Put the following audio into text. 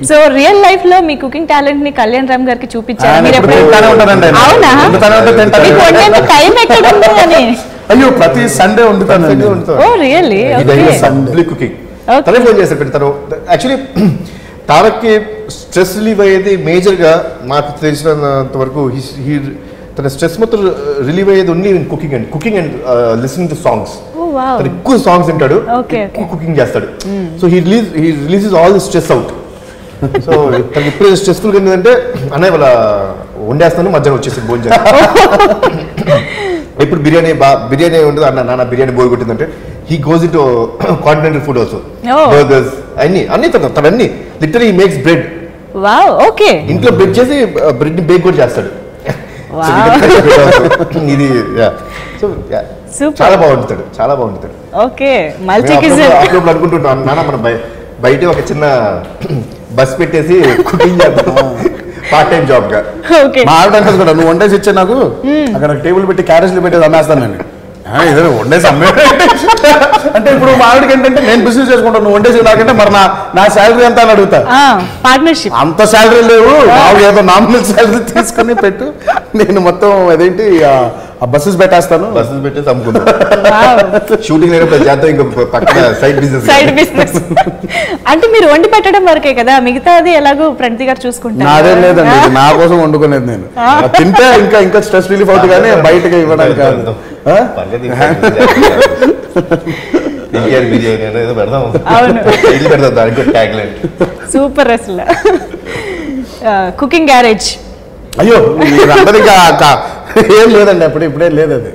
So real life లో మీ cooking talent ని కళ్యాణ్ రామ్ గారికి చూపించారు. అయ్యో ప్రతి సండే వండుతాను. Oh really? కుకింగ్ తనే ఫోన్ చేశారు పెడతాను. యాక్చువల్లీ తారక్కి స్ట్రెస్ రిలీవ్ అయ్యేది మేజర్గా నాకు తెలిసినంత వరకు తన స్ట్రెస్ మొత్తం రిలీవ్ అయ్యేది only cooking and listening to songs. తను ఎక్కువ సాంగ్స్ వింటాడు, ఎక్కువ కుకింగ్ చేస్తాడు. So he releases all the stress out. So తనకి ఇప్పుడు స్ట్రెస్ఫుల్గా ఏంటంటే అన్నయ్య వాళ్ళ వండేస్తాను మధ్యాహ్నం వచ్చేసి భోజనం చేస్తాను. ఇప్పుడు బిర్యానీ ఉంటుంది నాన్న బిర్యానీ బోర్ కొట్టిందంటే he goes into continental food also. Burgers అన్ని తనన్నీ literally he makes bread. Wow okay. ఇంట్లో బ్రెడ్ చేసి బ్రెడ్ ని బేక్ కూడా చేస్తాడు. ఇది చాలా బాగుంటాడు. Okay multi cuisine. అప్పుడు అనుకుంటున్నాను నాన్న మనం బయట ఒక చిన్న బస్ పెట్టేసి కుకింగ్ చేద్దాం పార్ట్ టైం జాబ్ గా. మా ఆవిడ అంటది కూడా నువ్వు వండేసి ఇచ్చా నాకు అక్కడ టేబుల్ పెట్టి క్యారేజ్లు పెట్టేది అమ్మేస్తాను నేను. ఇదే వండేసి అమ్మే అంటే ఇప్పుడు మా ఆవిడకి ఏంటంటే నేను బిజినెస్ చేసుకుంటాను నువ్వు వండేసి నాకంటే మరి నా శాలరీ ఎంత అని అడుగుతా. పార్ట్నర్షిప్ అంత శాలరీ లేవు ఏదో నామినల్ శాలరీ తీసుకుని పెట్టు నేను మొత్తం అదేంటి బస్సెస్ పెట్టేస్తాను. బస్సెస్ పెట్టేసి అమ్ముకుంటాను. షూటింగ్ చేద్దాం ఇంకా పక్కన సైడ్ బిజినెస్. అంటే మీరు వండి పెట్టడం వరకే కదా, మిగతాది ఎలాగో ప్రణతి గారు చూసుకుంటారు. అదేం లేదండి నా కోసం వండుకునేది నేను. తింటే ఇంకా స్ట్రెస్ రిలీఫ్ అవుతుంది కానీ బయటకి ఇవ్వడానికి కాదు. సూపర్ అసలు కుకింగ్ గ్యారేజ్. అయ్యో ఏం లేదండి అప్పుడు ఇప్పుడే లేదు అది.